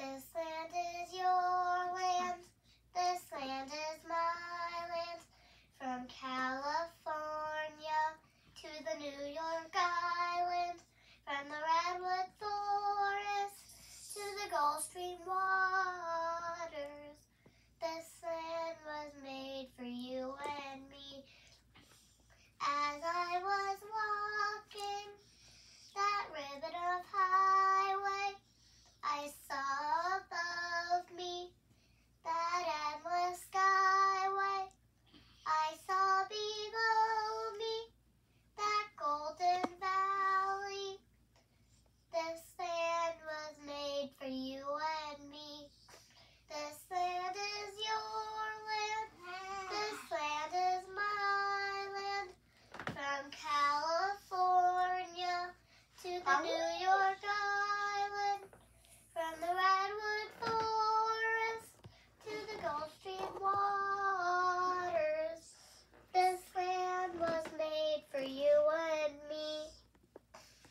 This land is your land, this land is my land. From California to the New York